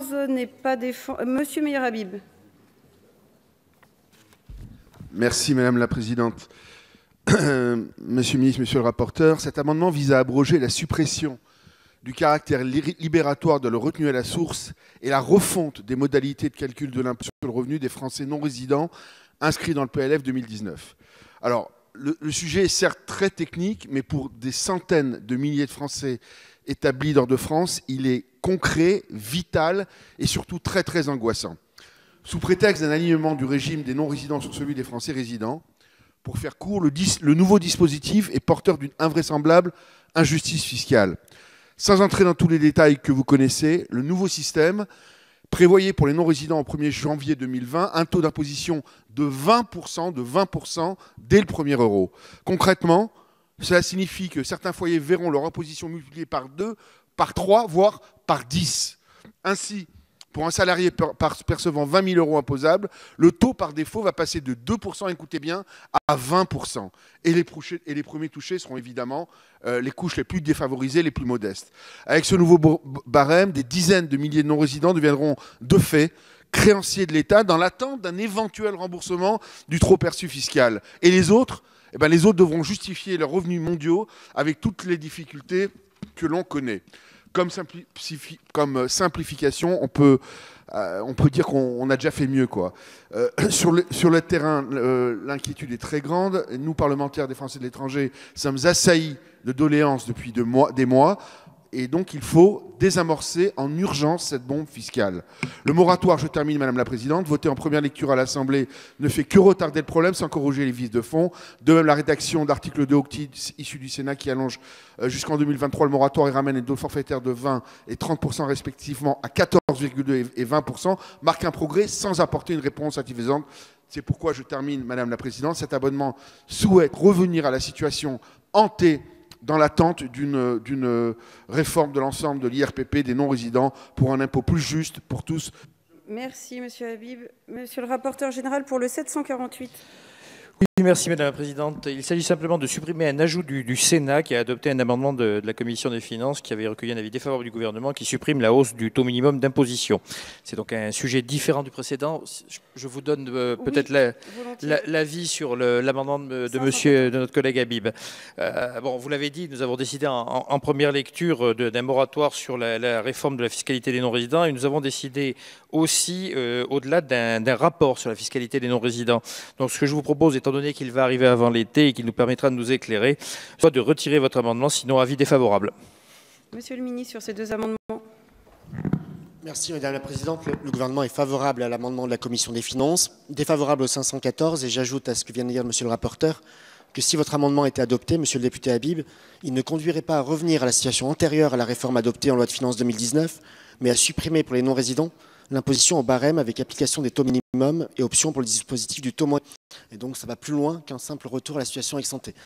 n'est pas défendu. Monsieur Meyer Habib. Merci Madame la Présidente. Monsieur le ministre, monsieur le rapporteur, cet amendement vise à abroger la suppression du caractère libératoire de la retenue à la source et la refonte des modalités de calcul de l'impôt sur le revenu des Français non résidents inscrits dans le PLF 2019. Alors, le sujet est certes très technique, mais pour des centaines de milliers de Français établis hors de France, il est concret, vital et surtout très très angoissant. Sous prétexte d'un alignement du régime des non-résidents sur celui des Français résidents, pour faire court, le nouveau dispositif est porteur d'une invraisemblable injustice fiscale. Sans entrer dans tous les détails que vous connaissez, le nouveau système prévoyait pour les non-résidents au 1er janvier 2020 un taux d'imposition de 20% dès le premier euro. Concrètement, cela signifie que certains foyers verront leur imposition multipliée par 2, par 3, voire par 10. Ainsi, pour un salarié percevant 20 000 euros imposables, le taux par défaut va passer de 2%, écoutez bien, à 20%. Et les premiers touchés seront évidemment les couches les plus défavorisées, les plus modestes. Avec ce nouveau barème, des dizaines de milliers de non-résidents deviendront de fait créanciers de l'État dans l'attente d'un éventuel remboursement du trop perçu fiscal. Et les autres, les autres devront justifier leurs revenus mondiaux avec toutes les difficultés que l'on connaît. Comme simplification, on peut dire qu'on a déjà fait mieux, quoi. Sur le terrain, l'inquiétude est très grande. Nous, parlementaires des Français de l'étranger, sommes assaillis de doléances depuis des mois. Et donc, il faut désamorcer en urgence cette bombe fiscale. Le moratoire, je termine, Madame la Présidente, voté en première lecture à l'Assemblée, ne fait que retarder le problème sans corriger les vices de fond. De même, la rédaction d'article 2 octit issu du Sénat qui allonge jusqu'en 2023 le moratoire et ramène les taux forfaitaires de 20 et 30% respectivement à 14,2 et 20% marque un progrès sans apporter une réponse satisfaisante. C'est pourquoi je termine, Madame la Présidente, cet abonnement souhaite revenir à la situation hantée dans l'attente d'une réforme de l'ensemble de l'IRPP des non-résidents pour un impôt plus juste pour tous. Merci, Monsieur Habib. Monsieur le rapporteur général pour le 748. Oui, merci Madame la Présidente. Il s'agit simplement de supprimer un ajout du Sénat qui a adopté un amendement de la Commission des Finances qui avait recueilli un avis défavorable du gouvernement qui supprime la hausse du taux minimum d'imposition. C'est donc un sujet différent du précédent. Je vous donne peut-être l'avis sur l'amendement de notre collègue Habib. Bon, vous l'avez dit, nous avons décidé en première lecture d'un moratoire sur la réforme de la fiscalité des non-résidents et nous avons décidé aussi au-delà d'un rapport sur la fiscalité des non-résidents. Donc ce que je vous propose, étant donné qu'il va arriver avant l'été et qu'il nous permettra de nous éclairer, soit de retirer votre amendement, sinon avis défavorable. Monsieur le ministre, sur ces deux amendements. Merci Madame la Présidente. Le gouvernement est favorable à l'amendement de la Commission des Finances, défavorable au 514 et j'ajoute à ce que vient de dire Monsieur le rapporteur que si votre amendement était adopté, Monsieur le député Habib, il ne conduirait pas à revenir à la situation antérieure à la réforme adoptée en loi de finances 2019, mais à supprimer pour les non-résidents l'imposition au barème avec application des taux minimums et option pour le dispositif du taux moyen. Et donc ça va plus loin qu'un simple retour à la situation ex ante.